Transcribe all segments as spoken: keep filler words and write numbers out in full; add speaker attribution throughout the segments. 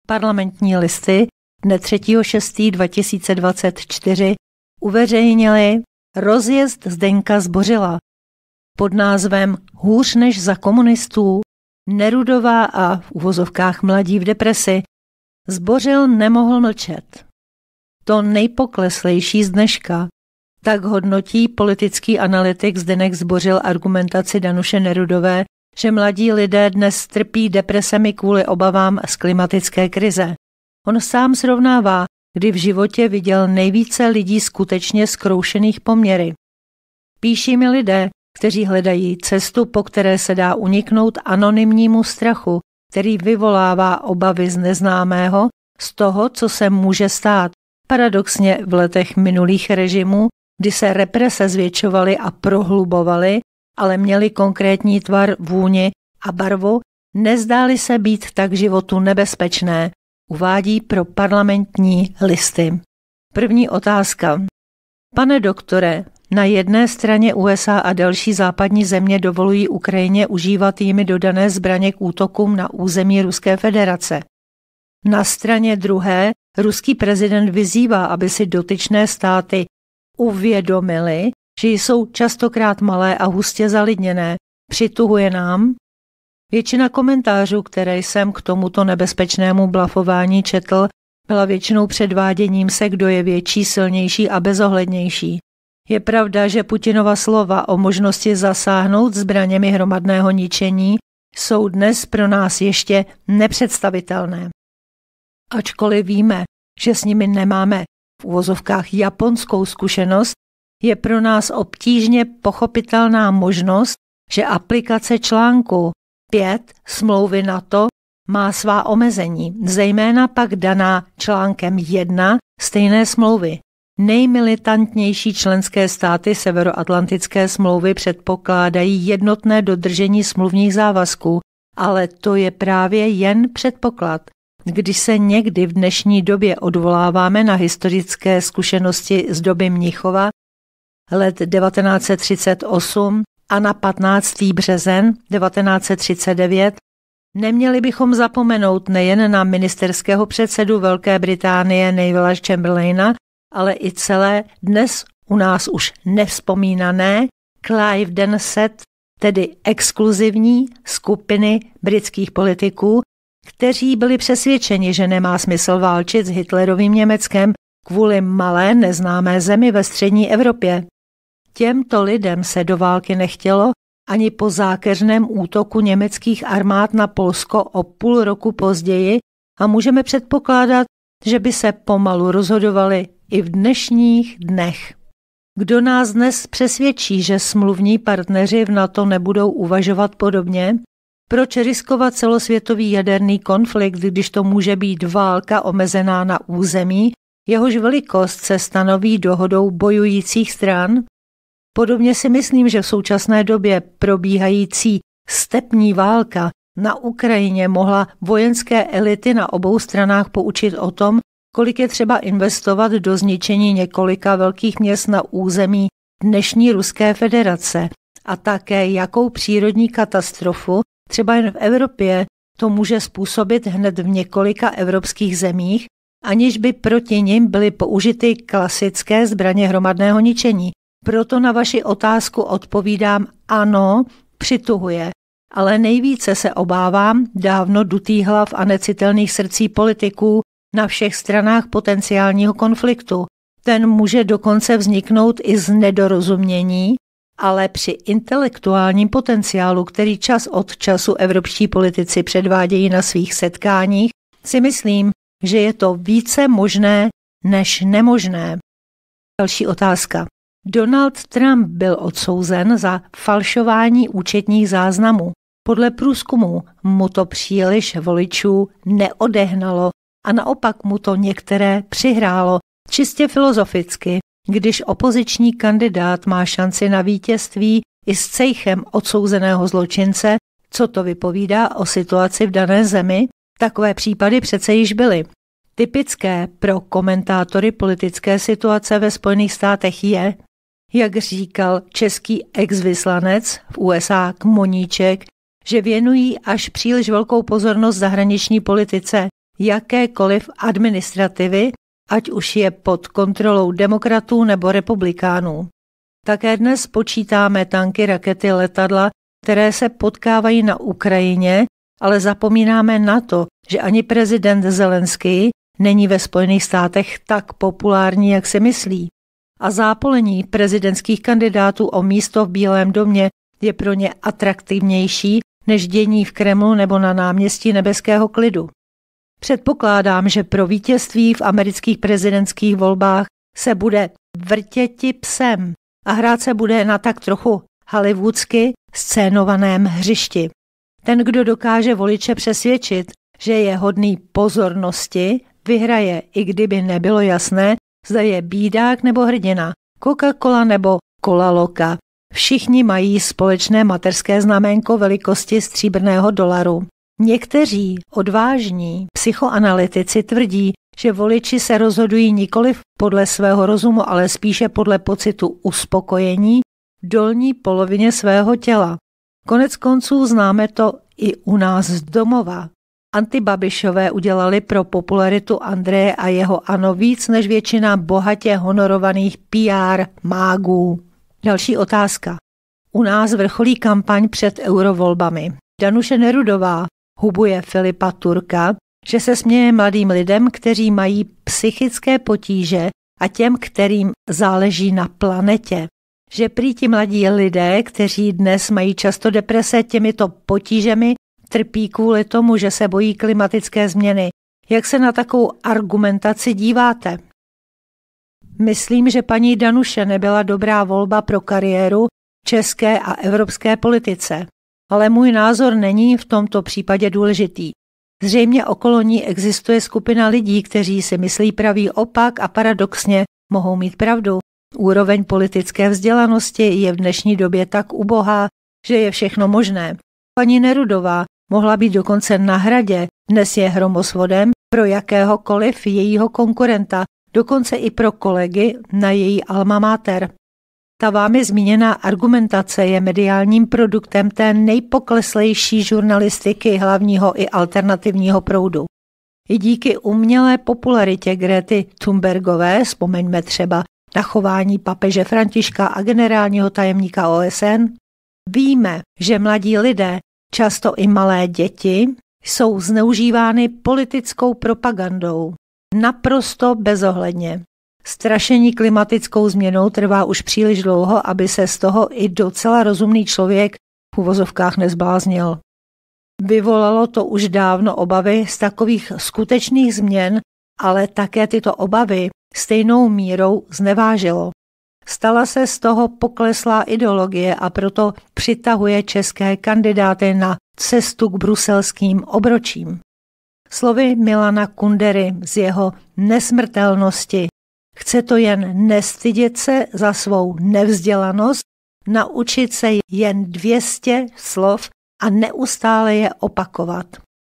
Speaker 1: Parlamentní listy dne třetího šestého dva tisíce dvacet čtyři uveřejnili rozjezd Zdeňka Zbořila pod názvem Hůř než za komunistů, Nerudová a v uvozovkách mladí v depresi. Zbořil nemohl mlčet. To nejpokleslejší z dneška. Tak hodnotí politický analytik Zdeněk Zbořil argumentaci Danuše Nerudové, že mladí lidé dnes trpí depresemi kvůli obavám z klimatické krize. On sám srovnává, kdy v životě viděl nejvíce lidí skutečně zkroušených poměry. Píší mi lidé, kteří hledají cestu, po které se dá uniknout anonymnímu strachu, který vyvolává obavy z neznámého, z toho, co se může stát. Paradoxně v letech minulých režimů, kdy se represe zvětšovaly a prohlubovaly, ale měly konkrétní tvar, vůni a barvu, nezdály se být tak životu nebezpečné, uvádí pro Parlamentní listy. První otázka. Pane doktore, na jedné straně U S A a další západní země dovolují Ukrajině užívat jimi dodané zbraně k útokům na území Ruské federace. Na straně druhé ruský prezident vyzývá, aby si dotyčné státy uvědomili, že jsou častokrát malé a hustě zalidněné. Přituhuje nám? Většina komentářů, které jsem k tomuto nebezpečnému blafování četl, byla většinou předváděním se, kdo je větší, silnější a bezohlednější. Je pravda, že Putinova slova o možnosti zasáhnout zbraněmi hromadného ničení jsou dnes pro nás ještě nepředstavitelné. Ačkoliv víme, že s nimi nemáme v uvozovkách japonskou zkušenost, je pro nás obtížně pochopitelná možnost, že aplikace článku pět smlouvy NATO má svá omezení, zejména pak daná článkem jedna stejné smlouvy. Nejmilitantnější členské státy Severoatlantické smlouvy předpokládají jednotné dodržení smluvních závazků, ale to je právě jen předpoklad. Když se někdy v dnešní době odvoláváme na historické zkušenosti z doby Mnichova, let devatenáct set třicet osm a na patnáctý březen devatenáct set třicet devět, neměli bychom zapomenout nejen na ministerského předsedu Velké Británie Nevilla Chamberlaina, ale i celé dnes u nás už nevzpomínané Cliveden set, tedy exkluzivní skupiny britských politiků, kteří byli přesvědčeni, že nemá smysl válčit s Hitlerovým Německem kvůli malé neznámé zemi ve střední Evropě. Těmto lidem se do války nechtělo ani po zákeřném útoku německých armád na Polsko o půl roku později a můžeme předpokládat, že by se pomalu rozhodovali i v dnešních dnech. Kdo nás dnes přesvědčí, že smluvní partneři v NATO nebudou uvažovat podobně? Proč riskovat celosvětový jaderný konflikt, když to může být válka omezená na území, jehož velikost se stanoví dohodou bojujících stran? Podobně si myslím, že v současné době probíhající stepní válka na Ukrajině mohla vojenské elity na obou stranách poučit o tom, kolik je třeba investovat do zničení několika velkých měst na území dnešní Ruské federace a také jakou přírodní katastrofu třeba jen v Evropě to může způsobit hned v několika evropských zemích, aniž by proti nim byly použity klasické zbraně hromadného ničení. Proto na vaši otázku odpovídám ano, přituhuje, ale nejvíce se obávám dávno dutých hlav a necitelných srdcí politiků na všech stranách potenciálního konfliktu. Ten může dokonce vzniknout i z nedorozumění, ale při intelektuálním potenciálu, který čas od času evropští politici předvádějí na svých setkáních, si myslím, že je to více možné než nemožné. Další otázka. Donald Trump byl odsouzen za falšování účetních záznamů. Podle průzkumu mu to příliš voličů neodehnalo a naopak mu to některé přihrálo čistě filozoficky, když opoziční kandidát má šanci na vítězství i s cejchem odsouzeného zločince, co to vypovídá o situaci v dané zemi, takové případy přece již byly. Typické pro komentátory politické situace ve Spojených státech je, jak říkal český exvyslanec v U S A Kmoníček, že věnují až příliš velkou pozornost zahraniční politice. jakékoliv administrativy, ať už je pod kontrolou demokratů nebo republikánů. Také dnes počítáme tanky, rakety, letadla, které se potkávají na Ukrajině, ale zapomínáme na to, že ani prezident Zelenský není ve Spojených státech tak populární, jak si myslí. A zápolení prezidentských kandidátů o místo v Bílém domě je pro ně atraktivnější než dění v Kremlu nebo na náměstí Nebeského klidu. Předpokládám, že pro vítězství v amerických prezidentských volbách se bude vrtěti psem a hrát se bude na tak trochu hollywoodsky scénovaném hřišti. Ten, kdo dokáže voliče přesvědčit, že je hodný pozornosti, vyhraje, i kdyby nebylo jasné, zda je bídák nebo hrdina, Coca-Cola nebo Cola Loka. Všichni mají společné mateřské znaménko velikosti stříbrného dolaru. Někteří odvážní psychoanalytici tvrdí, že voliči se rozhodují nikoliv podle svého rozumu, ale spíše podle pocitu uspokojení v dolní polovině svého těla. Konec konců známe to i u nás z domova. Antibabišové udělali pro popularitu Andreje a jeho ANO víc než většina bohatě honorovaných P R mágů. Další otázka. U nás vrcholí kampaň před eurovolbami. Danuše Nerudová hubuje Filipa Turka, že se směje mladým lidem, kteří mají psychické potíže a těm, kterým záleží na planetě. Že prý ti mladí lidé, kteří dnes mají často deprese těmito potížemi, trpí kvůli tomu, že se bojí klimatické změny. Jak se na takovou argumentaci díváte? Myslím, že paní Danuše nebyla dobrá volba pro kariéru v české a evropské politice. Ale můj názor není v tomto případě důležitý. Zřejmě okolo ní existuje skupina lidí, kteří si myslí pravý opak a paradoxně mohou mít pravdu. Úroveň politické vzdělanosti je v dnešní době tak ubohá, že je všechno možné. Paní Nerudová mohla být dokonce na Hradě, dnes je hromosvodem pro jakéhokoliv jejího konkurenta, dokonce i pro kolegy na její alma mater. Ta vámi zmíněná argumentace je mediálním produktem té nejpokleslejší žurnalistiky hlavního i alternativního proudu. I díky umělé popularitě Grety Thunbergové, vzpomeňme třeba na chování papeže Františka a generálního tajemníka O S N, víme, že mladí lidé, často i malé děti, jsou zneužívány politickou propagandou. Naprosto bezohledně. Strašení klimatickou změnou trvá už příliš dlouho, aby se z toho i docela rozumný člověk v uvozovkách nezbláznil. Vyvolalo to už dávno obavy z takových skutečných změn, ale také tyto obavy stejnou mírou znevážilo. Stala se z toho pokleslá ideologie a proto přitahuje české kandidáty na cestu k bruselským obročím. Slovy Milana Kundery z jeho nesmrtelnosti chce to jen nestydět se za svou nevzdělanost, naučit se jen dvě stě slov a neustále je opakovat.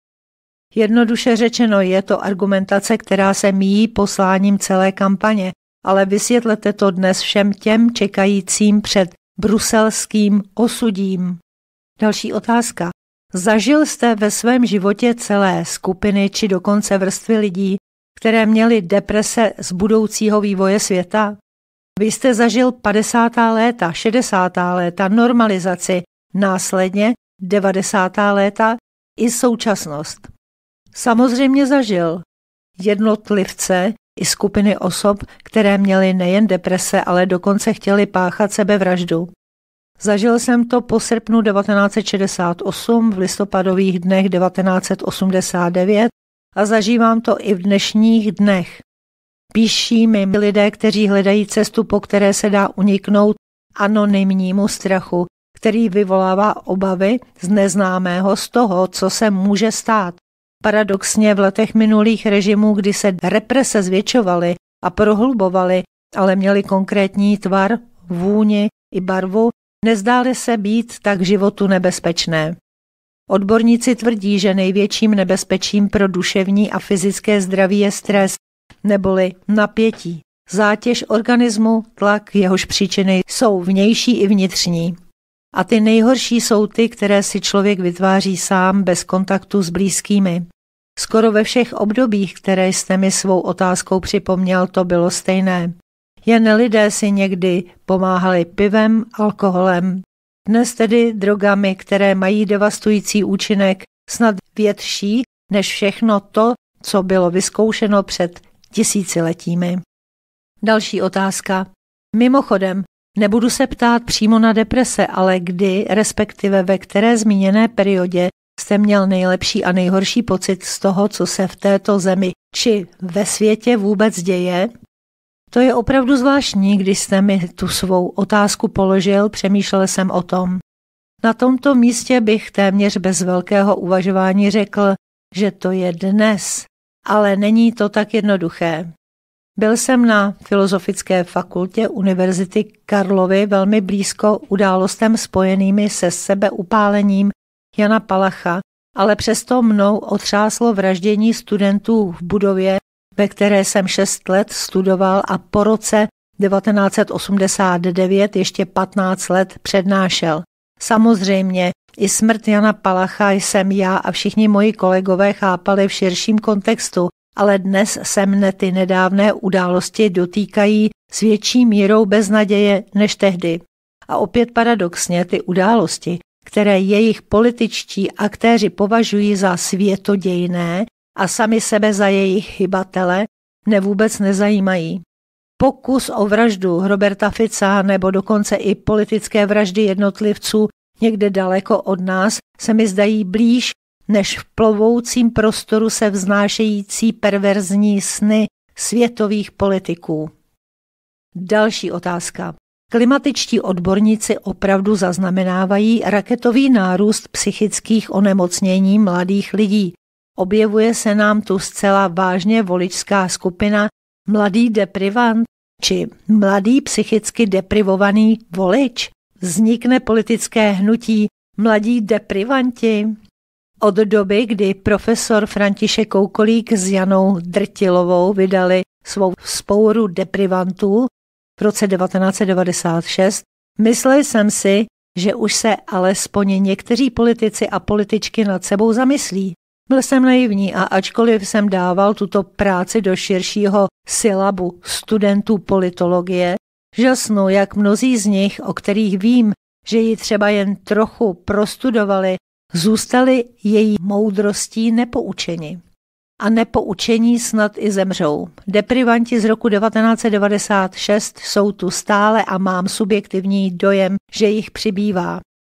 Speaker 1: Jednoduše řečeno je to argumentace, která se míjí posláním celé kampaně, ale vysvětlete to dnes všem těm čekajícím před bruselským osudím. Další otázka. Zažil jste ve svém životě celé skupiny či dokonce vrstvy lidí, které měly deprese z budoucího vývoje světa? Vy jste zažil padesátá léta, šedesátá léta, normalizaci, následně devadesátá léta i současnost. Samozřejmě zažil jednotlivce i skupiny osob, které měly nejen deprese, ale dokonce chtěli páchat sebevraždu. Zažil jsem to po srpnu devatenáct set šedesát osm, v listopadových dnech devatenáct set osmdesát devět a zažívám to i v dnešních dnech. Píší mi lidé, kteří hledají cestu, po které se dá uniknout anonymnímu strachu, který vyvolává obavy z neznámého, z toho, co se může stát. Paradoxně v letech minulých režimů, kdy se represe zvětšovaly a prohlubovaly, ale měly konkrétní tvar, vůni i barvu, nezdály se být tak životu nebezpečné. Odborníci tvrdí, že největším nebezpečím pro duševní a fyzické zdraví je stres, neboli napětí, zátěž organismu, tlak, jehož příčiny jsou vnější i vnitřní. A ty nejhorší jsou ty, které si člověk vytváří sám bez kontaktu s blízkými. Skoro ve všech obdobích, které jste mi svou otázkou připomněl, to bylo stejné. Jen lidé si někdy pomáhali pivem, alkoholem. Dnes tedy drogami, které mají devastující účinek, snad větší než všechno to, co bylo vyzkoušeno před tisíciletími. Další otázka. Mimochodem, nebudu se ptát přímo na deprese, ale kdy, respektive ve které zmíněné periodě jste měl nejlepší a nejhorší pocit z toho, co se v této zemi či ve světě vůbec děje? To je opravdu zvláštní, když jste mi tu svou otázku položil, přemýšlel jsem o tom. Na tomto místě bych téměř bez velkého uvažování řekl, že to je dnes, ale není to tak jednoduché. Byl jsem na Filozofické fakultě Univerzity Karlovy velmi blízko událostem spojenými se sebeupálením Jana Palacha, ale přesto mnou otřáslo vraždění studentů v budově, ve které jsem šest let studoval a po roce devatenáct set osmdesát devět ještě patnáct let přednášel. Samozřejmě i smrt Jana Palacha jsem já a všichni moji kolegové chápali v širším kontextu, ale dnes se mne ty nedávné události dotýkají s větší mírou beznaděje než tehdy. A opět paradoxně ty události, které jejich političtí aktéři považují za světodějné a sami sebe za jejich chybatele, mne vůbec nezajímají. Pokus o vraždu Roberta Fica nebo dokonce i politické vraždy jednotlivců někde daleko od nás se mi zdají blíž než v plovoucím prostoru se vznášející perverzní sny světových politiků. Další otázka. Klimatičtí odborníci opravdu zaznamenávají raketový nárůst psychických onemocnění mladých lidí. Objevuje se nám tu zcela vážně voličská skupina mladý deprivant či mladý psychicky deprivovaný volič. Vznikne politické hnutí mladí deprivanti. Od doby, kdy profesor František Koukolík s Janou Drtilovou vydali svou vzpouru deprivantů v roce devatenáct set devadesát šest, myslel jsem si, že už se alespoň někteří politici a političky nad sebou zamyslí. Byl jsem naivní a ačkoliv jsem dával tuto práci do širšího syllabu studentů politologie, žasnu, jak mnozí z nich, o kterých vím, že ji třeba jen trochu prostudovali, zůstali její moudrostí nepoučeni. A nepoučení snad i zemřou. Deprivanti z roku devatenáct set devadesát šest jsou tu stále a mám subjektivní dojem, že jich přibývá.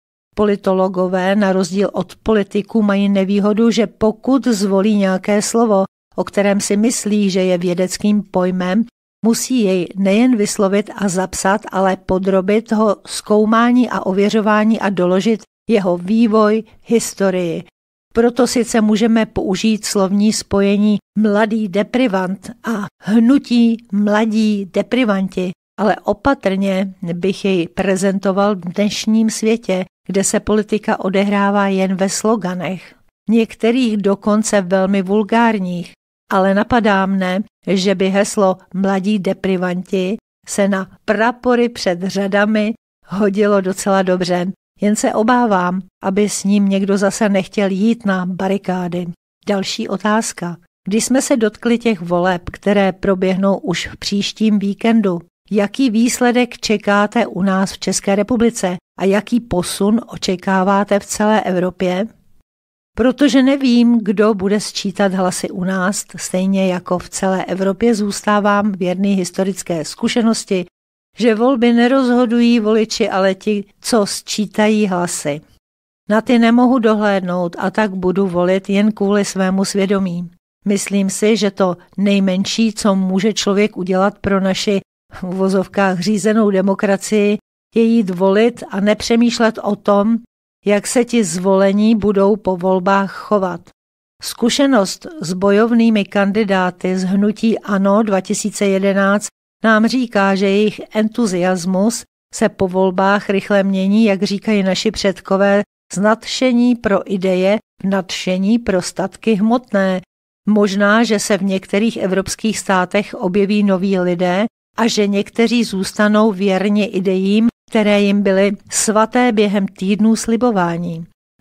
Speaker 1: Politologové na rozdíl od politiků mají nevýhodu, že pokud zvolí nějaké slovo, o kterém si myslí, že je vědeckým pojmem, musí jej nejen vyslovit a zapsat, ale podrobit ho zkoumání a ověřování a doložit jeho vývoj, historii. Proto sice můžeme použít slovní spojení mladý deprivant a hnutí mladí deprivanti, ale opatrně bych jej prezentoval v dnešním světě, kde se politika odehrává jen ve sloganech. Některých dokonce velmi vulgárních, ale napadá mne, že by heslo mladí deprivanti se na prapory před řadami hodilo docela dobře. Jen se obávám, aby s ním někdo zase nechtěl jít na barikády. Další otázka. Když jsme se dotkli těch voleb, které proběhnou už v příštím víkendu, jaký výsledek čekáte u nás v České republice a jaký posun očekáváte v celé Evropě? Protože nevím, kdo bude sčítat hlasy u nás, stejně jako v celé Evropě zůstávám věrný historické zkušenosti, že volby nerozhodují voliči, ale ti, co sčítají hlasy. Na ty nemohu dohlédnout a tak budu volit jen kvůli svému svědomí. Myslím si, že to nejmenší, co může člověk udělat pro naši v uvozovkách řízenou demokracii, je jít volit a nepřemýšlet o tom, jak se ti zvolení budou po volbách chovat. Zkušenost s bojovnými kandidáty z hnutí ANO dva tisíce jedenáct nám říká, že jejich entuziasmus se po volbách rychle mění, jak říkají naši předkové, z nadšení pro ideje v nadšení pro statky hmotné. Možná, že se v některých evropských státech objeví noví lidé a že někteří zůstanou věrni idejím, které jim byly svaté během týdnů slibování.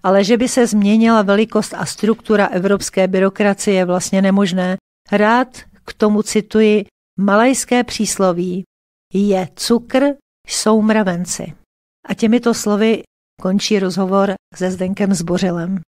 Speaker 1: ale že by se změnila velikost a struktura evropské byrokracie je vlastně nemožné. Rád k tomu cituji malajské přísloví: je cukr, jsou mravenci. A těmito slovy končí rozhovor se Zdenkem Zbořilem.